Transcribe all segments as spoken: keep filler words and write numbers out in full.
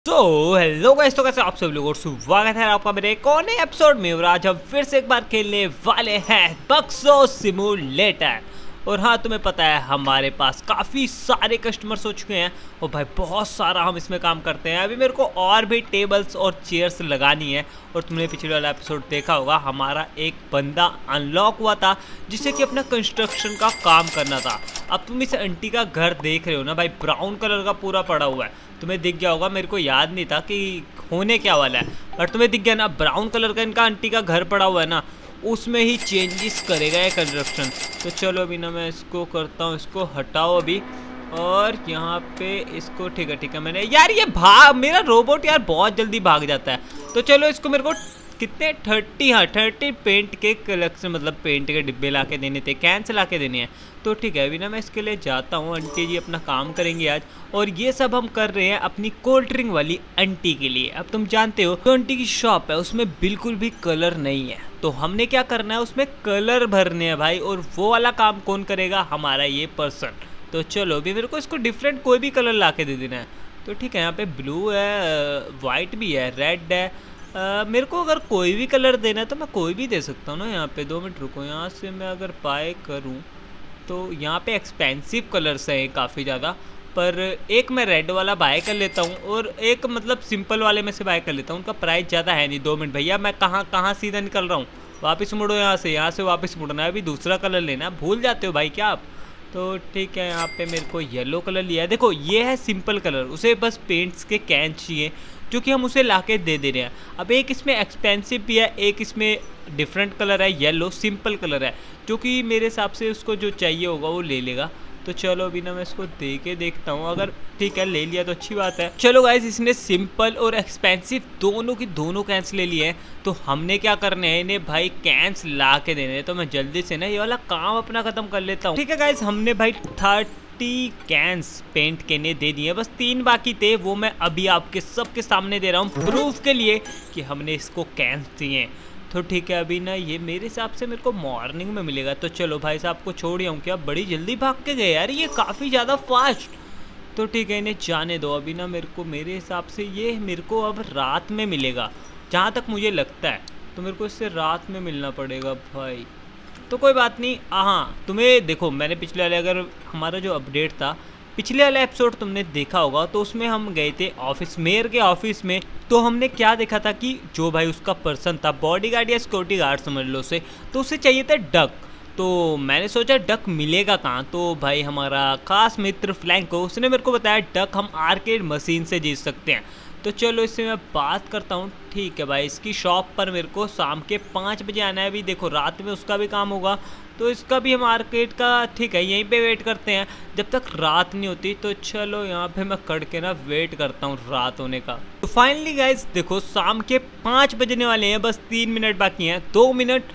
तो hello guys, तो कैसे आप सब लोगों को स्वागत है आपका मेरे एक और नए एपिसोड में। और आज हम फिर से एक बार खेलने वाले हैं बक्सो सिमुलेटर। और हाँ, तुम्हें पता है हमारे पास काफ़ी सारे कस्टमर्स हो चुके हैं और भाई बहुत सारा हम इसमें काम करते हैं। अभी मेरे को और भी टेबल्स और चेयर्स लगानी है। और तुमने पिछले वाला एपिसोड देखा होगा, हमारा एक बंदा अनलॉक हुआ था जिससे कि अपना कंस्ट्रक्शन का काम करना था। अब तुम इस आंटी का घर देख रहे हो ना भाई, ब्राउन कलर का पूरा पड़ा हुआ है। तुम्हें दिख गया होगा, मेरे को याद नहीं था कि होने क्या वाला है, और तुम्हें दिख गया ना ब्राउन कलर का इनका आंटी का घर पड़ा हुआ है ना, उसमें ही चेंजेस करेगा ये कंस्ट्रक्शन। तो चलो अभी ना मैं इसको करता हूँ, इसको हटाओ अभी। और यहाँ पे इसको ठीक है ठीक है मैंने यार ये भाग मेरा रोबोट यार बहुत जल्दी भाग जाता है। तो चलो इसको मेरे को कितने थर्टी हाँ थर्टी पेंट के कलेक्शन मतलब पेंट के डिब्बे ला के देने थे, कैंस ला के देने हैं। तो ठीक है अभी ना मैं इसके लिए जाता हूँ, आंटी जी अपना काम करेंगे आज। और ये सब हम कर रहे हैं अपनी कोल्ड ड्रिंक वाली आंटी के लिए। अब तुम जानते हो जो आंटी की शॉप है उसमें बिल्कुल भी कलर नहीं है, तो हमने क्या करना है उसमें कलर भरने हैं भाई। और वो वाला काम कौन करेगा? हमारा ये पर्सन। तो चलो अभी मेरे को इसको डिफरेंट कोई भी कलर ला के दे देना है। तो ठीक है यहाँ पे ब्लू है, वाइट भी है, रेड है। Uh, मेरे को अगर कोई भी कलर देना है तो मैं कोई भी दे सकता हूँ ना। यहाँ पे दो मिनट रुको, यहाँ से मैं अगर बाय करूँ तो यहाँ पे एक्सपेंसिव कलर्स हैं काफ़ी ज़्यादा, पर एक मैं रेड वाला बाय कर लेता हूँ और एक मतलब सिंपल वाले में से बाय कर लेता हूँ। उनका प्राइस ज़्यादा है नहीं। दो मिनट भैया, मैं कहाँ कहाँ सीधा निकल रहा हूँ, वापस मुड़ो यहाँ से, यहाँ से वापस मुड़ना है। अभी दूसरा कलर लेना है, भूल जाते हो भाई क्या आप? तो ठीक है यहाँ पे मेरे को येलो कलर लिया है। देखो ये है सिंपल कलर, उसे बस पेंट्स के कैन चाहिए जो कि हम उसे लाके दे दे रहे हैं। अब एक इसमें एक्सपेंसिव भी है, एक इसमें डिफरेंट कलर है, येलो सिंपल कलर है, जो कि मेरे हिसाब से उसको जो चाहिए होगा वो ले लेगा। तो चलो अभी ना मैं इसको दे के देखता हूँ, अगर ठीक है ले लिया तो अच्छी बात है। चलो गाइस, इसने सिंपल और एक्सपेंसिव दोनों की दोनों कैंस ले लिए हैं। तो हमने क्या करने हैं, इन्हें भाई कैंस ला के देने हैं। तो मैं जल्दी से ना ये वाला काम अपना खत्म कर लेता हूँ। ठीक है गाइस, हमने भाई थर्टी कैंस पेंट के ने दे दिए, बस तीन बाकी थे, वो मैं अभी आपके सबके सामने दे रहा हूँ प्रूफ के लिए कि हमने इसको कैंस दिए। तो ठीक है अभी ना ये मेरे हिसाब से मेरे को मॉर्निंग में मिलेगा। तो चलो भाई साहब को छोड़ आऊँ क्या? बड़ी जल्दी भाग के गए यार, ये काफ़ी ज़्यादा फास्ट। तो ठीक है इन्हें जाने दो अभी ना। मेरे को मेरे हिसाब से ये मेरे को अब रात में मिलेगा, जहाँ तक मुझे लगता है। तो मेरे को इससे रात में मिलना पड़ेगा भाई। तो कोई बात नहीं। हाँ तुम्हें देखो, मैंने पिछले वाले अगर हमारा जो अपडेट था, पिछले वाला एपिसोड तुमने देखा होगा, तो उसमें हम गए थे ऑफिस, मेयर के ऑफिस में। तो हमने क्या देखा था कि जो भाई उसका पर्सन था, बॉडीगार्ड या सिक्योरिटी गार्ड समझ लो उसे, तो उसे चाहिए था डक। तो मैंने सोचा डक मिलेगा कहाँ? तो भाई हमारा खास मित्र फ्लैंको, उसने मेरे को बताया डक हम आर्केड मशीन से जीत सकते हैं। तो चलो इससे मैं बात करता हूँ। ठीक है भाई, इसकी शॉप पर मेरे को शाम के पाँच बजे आना है। अभी देखो रात में उसका भी काम होगा, तो इसका भी हम आर्केड का ठीक है यहीं पे वेट करते हैं जब तक रात नहीं होती। तो चलो यहाँ पे मैं कड़ के ना वेट करता हूँ रात होने का। तो फाइनली गाइस देखो शाम के पाँच बजने वाले हैं, बस तीन मिनट बाकी हैं, दो मिनट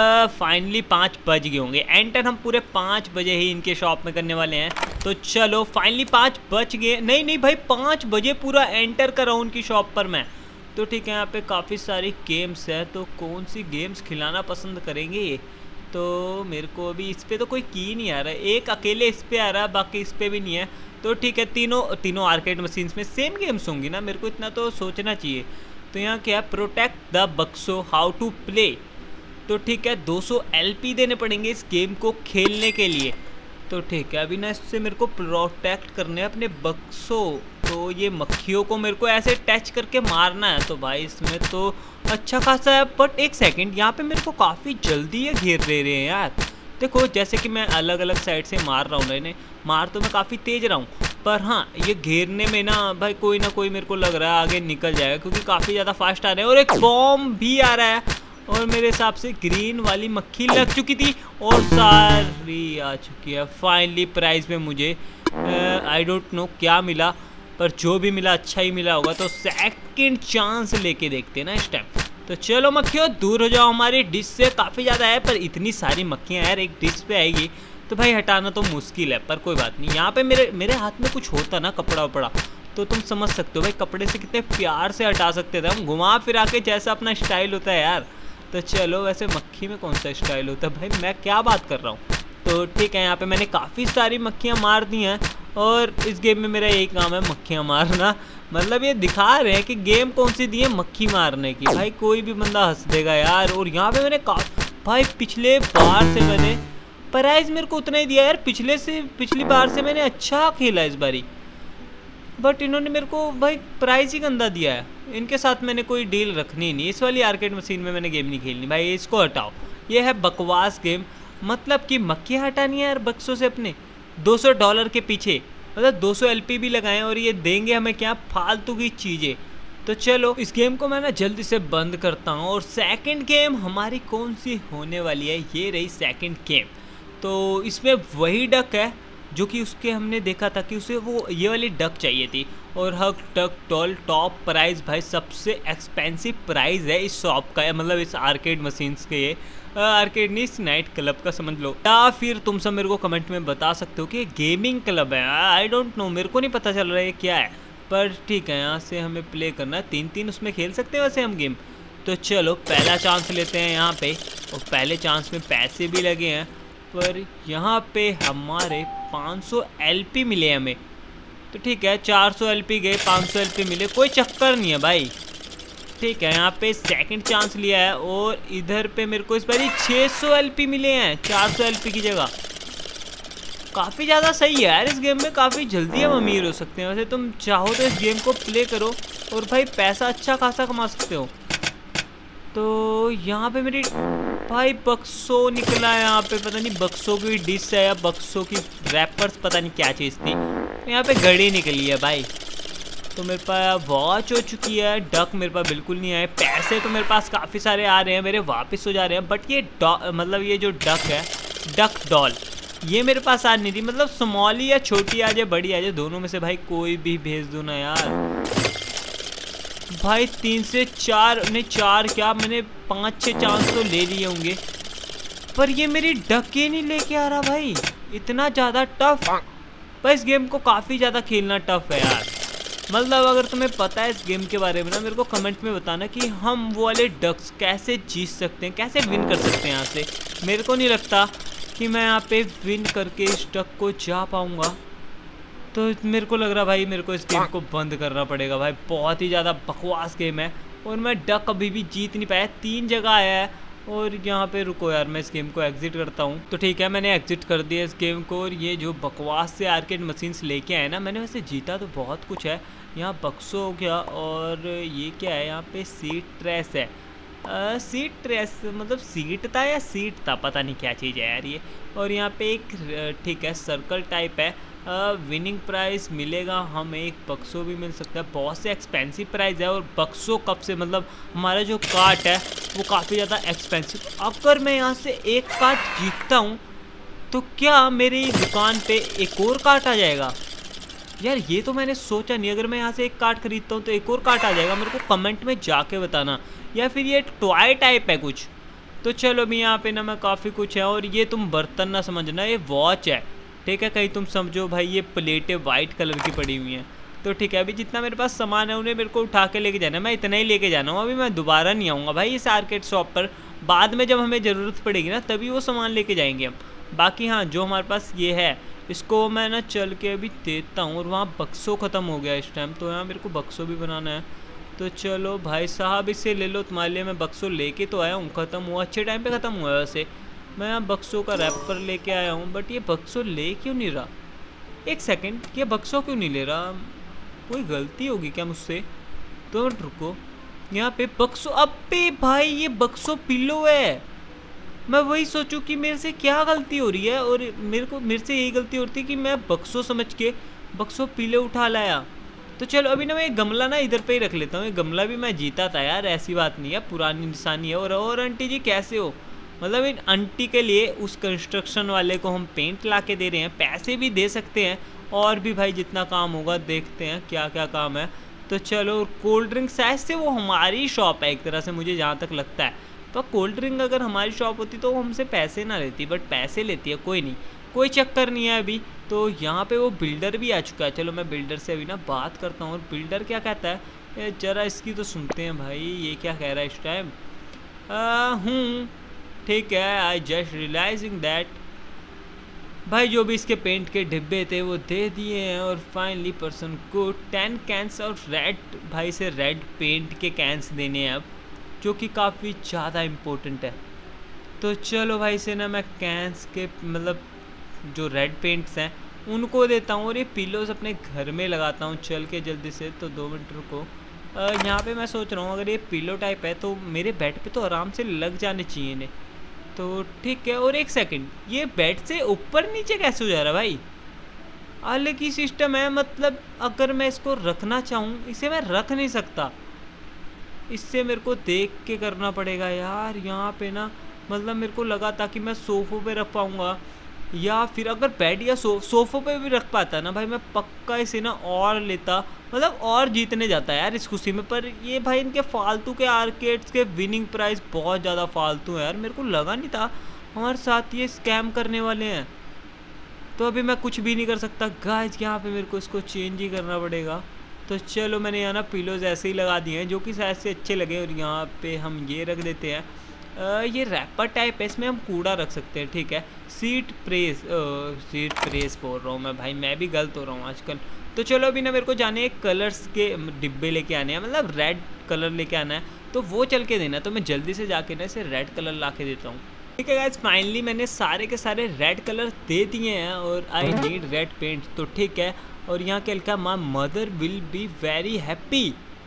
फाइनली पाँच बज गए होंगे। एंटर हम पूरे पाँच बजे ही इनके शॉप में करने वाले हैं। तो चलो फाइनली पाँच बज गए, नहीं नहीं भाई पाँच बजे पूरा एंटर कर रहा हूँ उनकी शॉप पर मैं। तो ठीक है यहाँ पे काफ़ी सारी गेम्स है, तो कौन सी गेम्स खिलाना पसंद करेंगे ये? तो मेरे को अभी इस पर तो कोई की नहीं आ रहा है, एक अकेले इस पर आ रहा है, बाकी इस पर भी नहीं है। तो ठीक है तीनों तीनों आर्केड मशीन्स में सेम गेम्स होंगी ना, मेरे को इतना तो सोचना चाहिए। तो यहाँ क्या है, प्रोटेक्ट द बक्सो हाउ टू प्ले। तो ठीक है दो सौ एल पी देने पड़ेंगे इस गेम को खेलने के लिए। तो ठीक है अभी ना इससे मेरे को प्रोटेक्ट करने अपने बक्सो। तो ये मक्खियों को मेरे को ऐसे टच करके मारना है। तो भाई इसमें तो अच्छा खासा है, बट एक सेकंड, यहाँ पे मेरे को काफ़ी जल्दी ये घेर ले रहे हैं यार। देखो जैसे कि मैं अलग अलग साइड से मार रहा हूँ ना इन्हें, मार तो मैं काफ़ी तेज रहा हूँ, पर हाँ ये घेरने में ना भाई कोई ना कोई मेरे को लग रहा है आगे निकल जाएगा, क्योंकि काफ़ी ज़्यादा फास्ट आ रहे हैं। और एक बॉम्ब भी आ रहा है, और मेरे हिसाब से ग्रीन वाली मक्खी लग चुकी थी और सारी आ चुकी है। फाइनली प्राइस में मुझे आई डोंट नो क्या मिला, पर जो भी मिला अच्छा ही मिला होगा। तो सेकंड चांस लेके देखते हैं ना इस टाइम। तो चलो मक्खियों दूर हो जाओ हमारी डिश से, काफ़ी ज़्यादा है, पर इतनी सारी मक्खियाँ यार एक डिश पे आएगी तो भाई हटाना तो मुश्किल है, पर कोई बात नहीं। यहाँ पे मेरे मेरे हाथ में कुछ होता ना कपड़ा वपड़ा, तो तुम समझ सकते हो भाई कपड़े से कितने प्यार से हटा सकते थे हम, घुमा फिरा के, जैसा अपना स्टाइल होता है यार। तो चलो वैसे मक्खी में कौन सा स्टाइल होता है भाई, मैं क्या बात कर रहा हूँ। तो ठीक है यहाँ पे मैंने काफ़ी सारी मक्खियाँ मार दी हैं। और इस गेम में मेरा यही काम है, मक्खियाँ मारना। मतलब ये दिखा रहे हैं कि गेम कौन सी दी है मक्खी मारने की। भाई कोई भी बंदा हंस देगा यार। और यहाँ पे मैंने का भाई पिछले बार से मैंने प्राइज मेरे को उतना ही दिया यार। पिछले से पिछली बार से मैंने अच्छा खेला इस बारी, बट इन्होंने मेरे को भाई प्राइस ही गंदा दिया है। इनके साथ मैंने कोई डील रखनी नहीं। इस वाली आर्केड मशीन में मैंने गेम नहीं खेलनी भाई, इसको हटाओ। ये है बकवास गेम। मतलब कि मक्खियाँ हटानी है यार बक्सों से अपने दो सौ डॉलर के पीछे। मतलब दो सौ एल पी भी लगाएं और ये देंगे हमें क्या फालतू की चीज़ें। तो चलो इस गेम को मैं ना जल्दी से बंद करता हूँ। और सेकंड गेम हमारी कौन सी होने वाली है, ये रही सेकंड गेम। तो इसमें वही डक है जो कि उसके हमने देखा था कि उसे वो ये वाली डक चाहिए थी। और हक टक टॉल टॉप प्राइस भाई, सबसे एक्सपेंसिव प्राइस है इस शॉप का, मतलब इस आर्केड मशीन्स के। ये आर्केड नहीं, इस नाइट क्लब का समझ लो। या फिर तुम सब मेरे को कमेंट में बता सकते हो कि गेमिंग क्लब है। आई डोंट नो, मेरे को नहीं पता चल रहा है क्या है, पर ठीक है यहाँ से हमें प्ले करना है। तीन तीन उसमें खेल सकते हैं वैसे हम गेम। तो चलो पहला चांस लेते हैं यहाँ पे। और पहले चांस में पैसे भी लगे हैं, पर यहाँ पे हमारे पाँच सौ एल पी मिले हमें। तो ठीक है, चार सौ एल पी गए, पाँच सौ एल पी मिले, कोई चक्कर नहीं है भाई। ठीक है, यहाँ पे सेकंड चांस लिया है और इधर पे मेरे को इस बार छह सौ एल पी मिले हैं, चार सौ एल पी की जगह। काफ़ी ज़्यादा सही है यार। इस गेम में काफ़ी जल्दी हम अमीर हो सकते हैं। वैसे तुम चाहो तो इस गेम को प्ले करो और भाई पैसा अच्छा खासा कमा सकते हो। तो यहाँ पे मेरी भाई बक्सो निकला है। यहाँ पे पता नहीं बक्सों की डिश है या बक्सों की रैपर्स, पता नहीं क्या चीज़ थी। यहाँ पे घड़ी निकली है भाई। तो मेरे पास वॉच हो चुकी है। डक मेरे पास बिल्कुल नहीं आए। पैसे तो मेरे पास काफ़ी सारे आ रहे हैं, मेरे वापस हो जा रहे हैं। बट ये मतलब ये जो डक है, डक डॉल, ये मेरे पास आ नहीं थी। मतलब स्मॉल या छोटी आ जाए बड़ी आ जाए, दोनों में से भाई कोई भी भेज दो ना यार। भाई तीन से चार नहीं, चार क्या मैंने पाँच छः चांस तो ले लिए होंगे, पर ये मेरी डक ही नहीं लेके आ रहा भाई। इतना ज़्यादा टफ भाई। इस गेम को काफ़ी ज़्यादा खेलना टफ है यार। मतलब अगर तुम्हें पता है इस गेम के बारे में ना, मेरे को कमेंट में बताना कि हम वो वाले डक्स कैसे जीत सकते हैं, कैसे विन कर सकते हैं यहाँ से। मेरे को नहीं लगता कि मैं यहाँ पे विन करके इस डक को जा पाऊँगा। तो मेरे को लग रहा भाई मेरे को इस गेम को बंद करना पड़ेगा भाई। बहुत ही ज़्यादा बकवास गेम है और मैं डक अभी भी जीत नहीं पाया। तीन जगह आया है और यहाँ पे रुको यार, मैं इस गेम को एग्जिट करता हूँ। तो ठीक है, मैंने एग्जिट कर दिया इस गेम को। और ये जो बकवास से आर्केड मशीन्स लेके आए ना, मैंने वैसे जीता तो बहुत कुछ है। यहाँ बक्सो हो गया और ये क्या है, यहाँ पे सीट ट्रेस है। आ, सीट ट्रेस मतलब सीट था या सीट था, पता नहीं क्या चीज़ है यार ये। और यहाँ पे एक ठीक है सर्कल टाइप है। विनिंग प्राइस मिलेगा हमें, एक बक्सो भी मिल सकता है। बहुत से एक्सपेंसिव प्राइस है। और बक्सो कब से मतलब हमारा जो कार्ट है वो काफ़ी ज़्यादा एक्सपेंसिव। अगर मैं यहाँ से एक कार्ट जीतता हूँ तो क्या मेरी दुकान पे एक और कार्ट आ जाएगा यार? ये तो मैंने सोचा नहीं। अगर मैं यहाँ से एक कार्ट खरीदता हूँ तो एक और कार्ट आ जाएगा। मेरे को कमेंट में जाके बताना। या फिर ये टॉय टाइप है कुछ। तो चलो अभी यहाँ पे ना मैं काफ़ी कुछ है। और ये तुम बर्तन ना समझना, ये वॉच है ठीक है। कहीं तुम समझो भाई ये प्लेटें वाइट कलर की पड़ी हुई हैं। तो ठीक है, अभी जितना मेरे पास सामान है उन्हें मेरे को उठा के लेके जाना है। मैं इतना ही लेके जाना हूँ। अभी मैं दोबारा नहीं आऊँगा भाई इस आर्केड शॉप पर। बाद में जब हमें ज़रूरत पड़ेगी ना तभी वो सामान लेके जाएंगे हम। बाकी हाँ, जो हमारे पास ये है इसको मैं ना चल के अभी देता हूँ। और वहाँ बक्सो ख़त्म हो गया इस टाइम, तो यहाँ मेरे को बक्सो भी बनाना है। तो चलो भाई साहब इसे ले लो, तुम्हारे लिए मैं बक्सो लेके तो आया हूँ। ख़त्म हुआ, अच्छे टाइम पे ख़त्म हुआ है वैसे। मैं यहाँ बक्सो का रैपर लेके आया हूँ, बट ये बक्सो ले क्यों नहीं रहा? एक सेकंड, ये बक्सो क्यों नहीं ले रहा? कोई गलती होगी क्या मुझसे? तो रुको, यहाँ पे बक्सो, अबे भाई ये बक्सो पिलो है। मैं वही सोचूं कि मेरे से क्या गलती हो रही है। और मेरे को मेरे से यही गलती होती है कि मैं बक्सो समझ के बक्सो पीले उठा लाया। तो चलो अभी ना मैं एक गमला ना इधर पे ही रख लेता हूँ। ये गमला भी मैं जीता था यार, ऐसी बात नहीं है, पुरानी निशानी है। और और आंटी जी कैसे हो? मतलब इन आंटी के लिए उस कंस्ट्रक्शन वाले को हम पेंट ला के दे रहे हैं, पैसे भी दे सकते हैं। और भी भाई जितना काम होगा देखते हैं क्या क्या काम है। तो चलो कोल्ड ड्रिंक शायद से वो हमारी शॉप है एक तरह से, मुझे जहाँ तक लगता है। तो कोल्ड ड्रिंक अगर हमारी शॉप होती तो वो हमसे पैसे ना लेती, बट पैसे लेती है। कोई नहीं, कोई चक्कर नहीं है अभी। तो यहाँ पे वो बिल्डर भी आ चुका है। चलो मैं बिल्डर से अभी ना बात करता हूँ। और बिल्डर क्या कहता है ज़रा इसकी तो सुनते हैं भाई, ये क्या कह रहा है इस टाइम। हूँ ठीक है, आई जस्ट रियलाइजिंग दैट भाई जो भी इसके पेंट के डिब्बे थे वो दे दिए हैं और फाइनली पर्सन को टेन कैंस और रेड भाई से रेड पेंट के कैंस देने हैं अब, जो कि काफ़ी ज़्यादा इम्पोर्टेंट है। तो चलो भाई से ना मैं कैंस के मतलब जो रेड पेंट्स हैं उनको देता हूँ और ये पिलोज अपने घर में लगाता हूँ चल के जल्दी से। तो दो मिनट रुको, यहाँ पे मैं सोच रहा हूँ अगर ये पिलो टाइप है तो मेरे बेड पे तो आराम से लग जाने चाहिए इन्हें। तो ठीक है, और एक सेकंड, ये बेड से ऊपर नीचे कैसे हो जा रहा है भाई? अलग ही सिस्टम है, मतलब अगर मैं इसको रखना चाहूँ इसे मैं रख नहीं सकता, इससे मेरे को देख के करना पड़ेगा यार। यहाँ पे ना मतलब मेरे को लगा था कि मैं सोफ़ों पे रख पाऊँगा या फिर अगर बेड या सो सोफ़ों पे भी रख पाता ना भाई मैं पक्का इसे ना और लेता, मतलब और जीतने जाता है यार इस खुशी में। पर ये भाई इनके फालतू के आर्केड्स के विनिंग प्राइस बहुत ज़्यादा फालतू है यार, मेरे को लगा नहीं था हमारे साथ ये स्कैम करने वाले हैं। तो अभी मैं कुछ भी नहीं कर सकता गाइस, यहाँ पे मेरे को इसको चेंज ही करना पड़ेगा। तो चलो मैंने यहाँ ना पिलोज ऐसे ही लगा दिए हैं जो कि शायद से अच्छे लगे, और यहाँ पे हम ये रख देते हैं। आ, ये रैपर टाइप है, इसमें हम कूड़ा रख सकते हैं, ठीक है। सीट प्रेस सीट प्रेस बोल रहा हूँ मैं भाई, मैं भी गलत हो रहा हूँ आजकल। तो चलो अभी ना मेरे को जाने कलर्स के डिब्बे लेके आने हैं, मतलब रेड कलर लेके आना है, तो वो चल के देना। तो मैं जल्दी से जाके ना इसे रेड कलर ला के देता हूँ। ठीक है गाइस, फाइनली मैंने सारे के सारे रेड कलर दे दिए हैं और आई नीड रेड पेंट। तो ठीक है, और यहाँ के लिखा my mother will be very happy.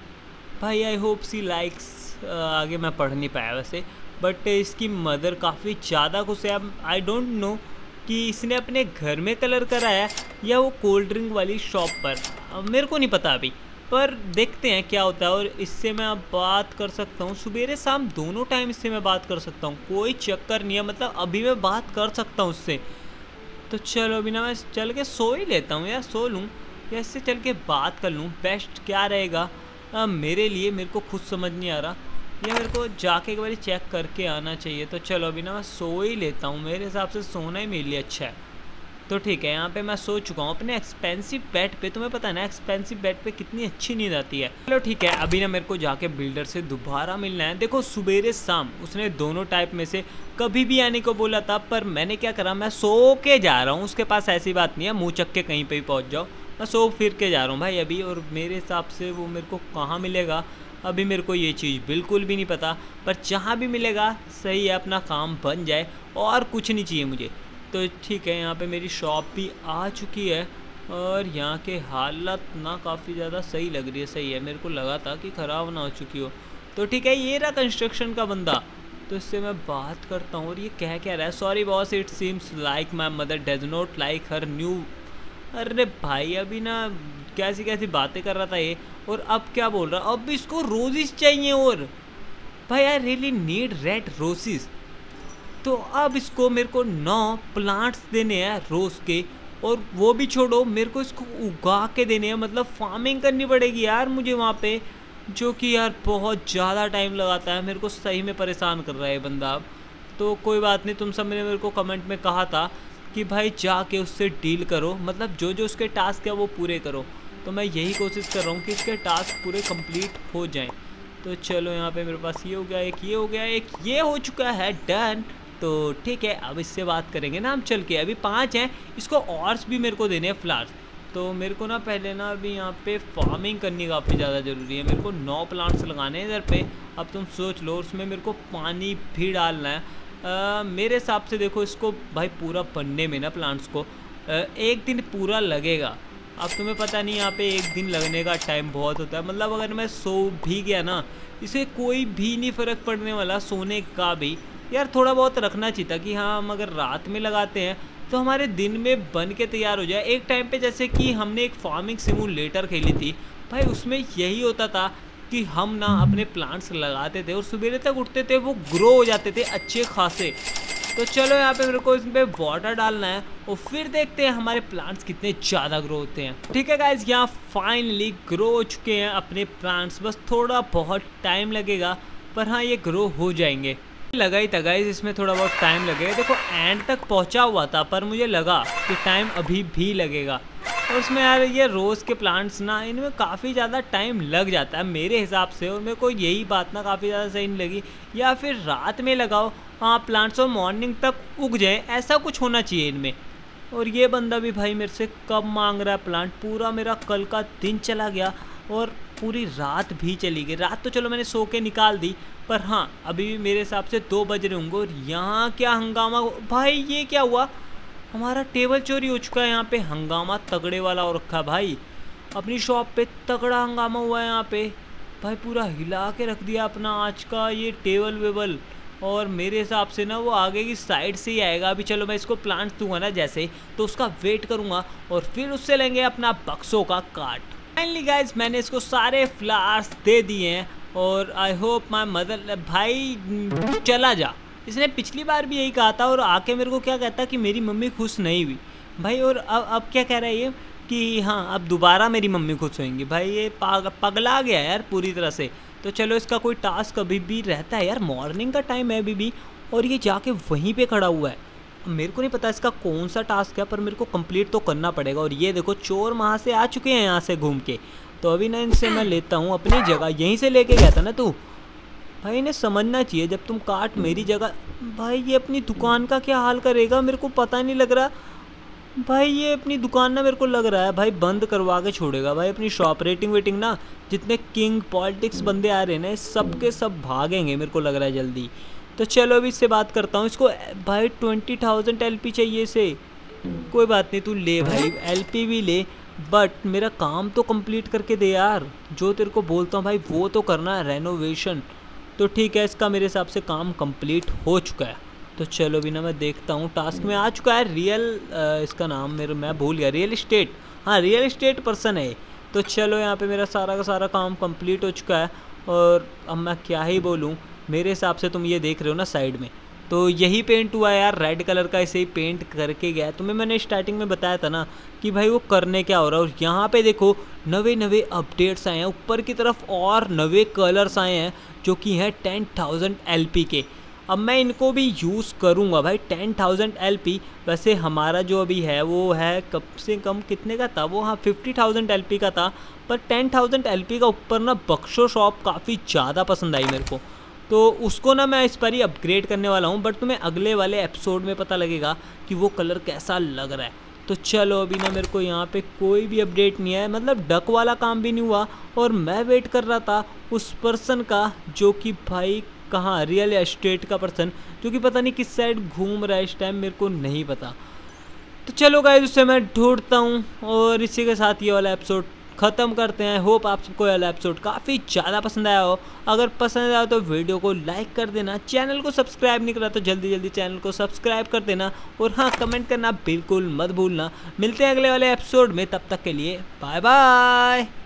भाई आई होप सी लाइक्स, आगे मैं पढ़ नहीं पाया वैसे, बट इसकी मदर काफ़ी ज़्यादा खुश है। आई डोंट नो कि इसने अपने घर में कलर कराया या वो कोल्ड ड्रिंक वाली शॉप पर, अब मेरे को नहीं पता अभी, पर देखते हैं क्या होता है। और इससे मैं अब बात कर सकता हूँ सुबेरे शाम दोनों टाइम, इससे मैं बात कर सकता हूँ, कोई चक्कर नहीं है, मतलब अभी मैं बात कर सकता हूँ उससे। तो चलो अभी ना मैं चल के सो ही लेता हूँ यार, सो लूँ या इससे चल के बात कर लूँ, बेस्ट क्या रहेगा आ, मेरे लिए। मेरे को खुद समझ नहीं आ रहा, या मेरे को जाके एक बार चेक करके आना चाहिए। तो चलो अभी ना मैं सो ही लेता हूँ, मेरे हिसाब से सोना ही मेरे लिए अच्छा है। तो ठीक है, यहाँ पे मैं सो चुका हूँ अपने एक्सपेंसिव बेड पे। तुम्हें पता है ना एक्सपेंसिव बेड पे कितनी अच्छी नींद आती है। चलो ठीक है, अभी ना मेरे को जाके बिल्डर से दोबारा मिलना है। देखो सुबेरे शाम उसने दोनों टाइप में से कभी भी आने को बोला था, पर मैंने क्या करा, मैं सो के जा रहा हूँ। उसके पास ऐसी बात नहीं है मुँह चक के कहीं पर भी पहुँच जाओ, मैं सो फिर के जा रहा हूँ भाई अभी। और मेरे हिसाब से वो मेरे को कहाँ मिलेगा अभी मेरे को ये चीज़ बिल्कुल भी नहीं पता, पर जहाँ भी मिलेगा सही है, अपना काम बन जाए और कुछ नहीं चाहिए मुझे। तो ठीक है, यहाँ पे मेरी शॉप भी आ चुकी है और यहाँ के हालत ना काफ़ी ज़्यादा सही लग रही है। सही है, मेरे को लगा था कि ख़राब ना हो चुकी हो। तो ठीक है, ये रहा कंस्ट्रक्शन का बंदा, तो इससे मैं बात करता हूँ। और ये कह क्या रहा है, sorry boss it seems like my mother does not like her new. अरे भाई अभी ना कैसी कैसी बातें कर रहा था ये, और अब क्या बोल रहा, अब इसको रोजेस चाहिए। और भाई I really need red roses. तो अब इसको मेरे को नौ प्लांट्स देने हैं रोज़ के, और वो भी छोड़ो मेरे को इसको उगा के देने हैं, मतलब फार्मिंग करनी पड़ेगी यार मुझे वहाँ पे, जो कि यार बहुत ज़्यादा टाइम लगाता है। मेरे को सही में परेशान कर रहा है बंदा अब। तो कोई बात नहीं, तुम सब ने मेरे को कमेंट में कहा था कि भाई जाके उससे डील करो, मतलब जो जो उसके टास्क है वो पूरे करो। तो मैं यही कोशिश कर रहा हूँ कि इसके टास्क पूरे कंप्लीट हो जाएं। तो चलो यहाँ पे मेरे पास ये हो गया, एक ये हो गया, एक ये हो चुका है, डन। तो ठीक है, अब इससे बात करेंगे ना हम चल के। अभी पाँच हैं, इसको ऑर्स भी मेरे को देने हैं फ्लावर्स। तो मेरे को ना पहले ना अभी यहाँ पे फार्मिंग करनी काफ़ी ज़्यादा ज़रूरी है। मेरे को नौ प्लांट्स लगाने हैं इधर पे। अब तुम सोच लो, उसमें मेरे को पानी भी डालना है। आ, मेरे हिसाब से देखो इसको भाई पूरा बनने में ना प्लांट्स को आ, एक दिन पूरा लगेगा। अब तुम्हें पता नहीं यहाँ पे एक दिन लगने का टाइम बहुत होता है, मतलब अगर मैं सो भी गया ना, इसे कोई भी नहीं फ़र्क पड़ने वाला सोने का भी। यार थोड़ा बहुत रखना चाहिए था कि हाँ हम अगर रात में लगाते हैं तो हमारे दिन में बन के तैयार हो जाए। एक टाइम पे जैसे कि हमने एक फार्मिंग सिमुलेटर खेली थी भाई, उसमें यही होता था कि हम ना अपने प्लांट्स लगाते थे और सुबह तक उठते थे वो ग्रो हो जाते थे अच्छे खासे। तो चलो यहाँ पे मेरे को इसमें वाटर डालना है और फिर देखते हैं हमारे प्लांट्स कितने ज़्यादा ग्रो होते हैं। ठीक है गाइज, यहाँ फाइनली ग्रो हो चुके हैं अपने प्लांट्स, बस थोड़ा बहुत टाइम लगेगा पर हाँ ये ग्रो हो जाएंगे। लगा ही था गाइज इसमें थोड़ा बहुत टाइम लगेगा। देखो एंड तक पहुँचा हुआ था पर मुझे लगा कि टाइम अभी भी लगेगा। और उसमें यार ये रोज़ के प्लांट्स ना, इनमें काफ़ी ज़्यादा टाइम लग जाता है मेरे हिसाब से। और मेरे को यही बात ना काफ़ी ज़्यादा सही नहीं लगी। या फिर रात में लगाओ हाँ प्लांट्स और मॉर्निंग तक उग जाए, ऐसा कुछ होना चाहिए इनमें। और ये बंदा भी भाई मेरे से कब मांग रहा है प्लांट। पूरा मेरा कल का दिन चला गया और पूरी रात भी चली गई। रात तो चलो मैंने सो के निकाल दी, पर हाँ अभी भी मेरे हिसाब से दो बज रहे होंगे। और यहाँ क्या हंगामा भाई, ये क्या हुआ? हमारा टेबल चोरी हो चुका है। यहाँ पे हंगामा तगड़े वाला हो रखा है भाई। अपनी शॉप पे तगड़ा हंगामा हुआ है यहाँ पे भाई। पूरा हिला के रख दिया अपना आज का ये टेबल वेबल। और मेरे हिसाब से ना वो आगे की साइड से ही आएगा। अभी चलो मैं इसको प्लांट्स दूंगा ना जैसे, तो उसका वेट करूँगा और फिर उससे लेंगे अपना बक्सों का काट। फाइनली गाइज मैंने इसको सारे फ्लावर्स दे दिए हैं और आई होप माय मदर। भाई चला जा, इसने पिछली बार भी यही कहा था और आके मेरे को क्या कहता कि मेरी मम्मी खुश नहीं हुई भाई। और अब अब क्या कह रहा है ये कि हाँ अब दोबारा मेरी मम्मी खुश होंगी। भाई ये पाग पगला गया यार पूरी तरह से। तो चलो इसका कोई टास्क अभी भी रहता है यार, मॉर्निंग का टाइम है अभी भी और ये जाके वहीं पे खड़ा हुआ है। मेरे को नहीं पता इसका कौन सा टास्क है, पर मेरे को कंप्लीट तो करना पड़ेगा। और ये देखो चोर वहाँ से आ चुके हैं यहाँ से घूम के। तो अभी ना इनसे मैं लेता हूँ अपनी जगह। यहीं से लेके गया था ना तू भाई, इन्हें समझना चाहिए जब तुम काट मेरी जगह। भाई ये अपनी दुकान का क्या हाल करेगा मेरे को पता नहीं लग रहा भाई। ये अपनी दुकान ना मेरे को लग रहा है भाई बंद करवा के छोड़ेगा भाई अपनी शॉप। रेटिंग वेटिंग ना जितने किंग पॉलिटिक्स बंदे आ रहे हैं ना सब के सब भागेंगे मेरे को लग रहा है जल्दी। तो चलो अभी इससे बात करता हूँ। इसको भाई ट्वेंटी थाउजेंड एल पी चाहिए इसे। कोई बात नहीं तू ले भाई एल पी भी ले, बट मेरा काम तो कंप्लीट करके दे यार। जो तेरे को बोलता हूँ भाई वो तो करना है, रेनोवेशन। तो ठीक है इसका मेरे हिसाब से काम कंप्लीट हो चुका है। तो चलो भी ना मैं देखता हूँ टास्क में आ चुका है रियल इसका नाम मेरे मैं भूल गया, रियल इस्टेट। हाँ रियल इस्टेट पर्सन है। तो चलो यहाँ पे मेरा सारा का सारा काम कंप्लीट हो चुका है। और अब मैं क्या ही बोलूँ, मेरे हिसाब से तुम ये देख रहे हो ना साइड में, तो यही पेंट हुआ है यार रेड कलर का। इसे ही पेंट करके गया। तुम्हें मैंने स्टार्टिंग में बताया था ना कि भाई वो करने क्या हो रहा है। और यहाँ पे देखो नवे नवे अपडेट्स आए हैं ऊपर की तरफ और नवे कलर्स आए हैं जो कि हैं टेन थाउजेंड एल पी के। अब मैं इनको भी यूज़ करूँगा भाई। टेन थाउजेंड एल पी वैसे हमारा जो अभी है वो है कम से कम कितने का था वो, हाँ फिफ्टी थाउजेंड एल पी का था। पर टेन थाउजेंड एल पी का ऊपर ना बक्सो शॉप काफ़ी ज़्यादा पसंद आई मेरे को। तो उसको ना मैं इस पर ही अपग्रेड करने वाला हूँ। बट तुम्हें अगले वाले एपिसोड में पता लगेगा कि वो कलर कैसा लग रहा है। तो चलो अभी ना मेरे को यहाँ पे कोई भी अपडेट नहीं है, मतलब डक वाला काम भी नहीं हुआ। और मैं वेट कर रहा था उस पर्सन का जो कि भाई कहाँ, रियल एस्टेट का पर्सन जो कि पता नहीं किस साइड घूम रहा है इस टाइम, मेरे को नहीं पता। तो चलो गाइस उससे मैं ढूंढता हूँ और इसी के साथ ये वाला एपिसोड ख़त्म करते हैं। होप आप सबको वाला एपिसोड काफ़ी ज़्यादा पसंद आया हो। अगर पसंद आया तो वीडियो को लाइक कर देना। चैनल को सब्सक्राइब नहीं करा तो जल्दी जल्दी चैनल को सब्सक्राइब कर देना। और हाँ कमेंट करना बिल्कुल मत भूलना। मिलते हैं अगले वाले एपिसोड में, तब तक के लिए बाय बाय।